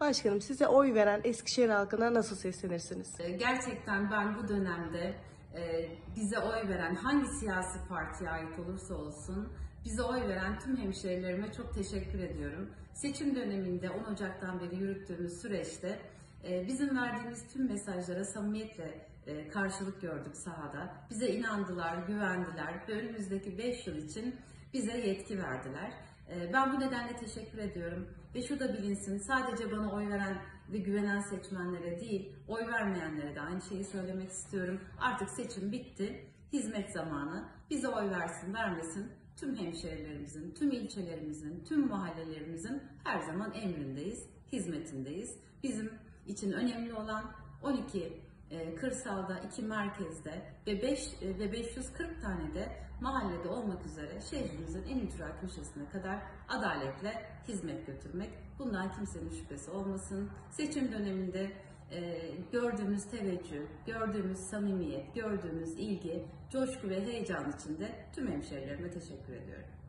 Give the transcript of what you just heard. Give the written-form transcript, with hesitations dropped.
Başkanım, size oy veren Eskişehir halkına nasıl seslenirsiniz? Gerçekten ben bu dönemde bize oy veren hangi siyasi partiye ait olursa olsun bize oy veren tüm hemşehrilerime çok teşekkür ediyorum. Seçim döneminde 10 Ocak'tan beri yürüttüğümüz süreçte bizim verdiğimiz tüm mesajlara samimiyetle karşılık gördük sahada. Bize inandılar, güvendiler ve önümüzdeki 5 yıl için bize yetki verdiler. Ben bu nedenle teşekkür ediyorum ve şu da bilinsin, sadece bana oy veren ve güvenen seçmenlere değil, oy vermeyenlere de aynı şeyi söylemek istiyorum. Artık seçim bitti, hizmet zamanı. Bize oy versin, vermesin, tüm hemşehrilerimizin, tüm ilçelerimizin, tüm mahallelerimizin her zaman emrindeyiz, hizmetindeyiz. Bizim için önemli olan 12 kırsalda, 2 merkezde ve 540 tane de mahallede olmak üzere şehrimizin en ücra köşesine kadar adaletle hizmet götürmek. Bundan kimsenin şüphesi olmasın. Seçim döneminde gördüğümüz teveccüh, gördüğümüz samimiyet, gördüğümüz ilgi, coşku ve heyecan içinde tüm hemşehrilerime teşekkür ediyorum.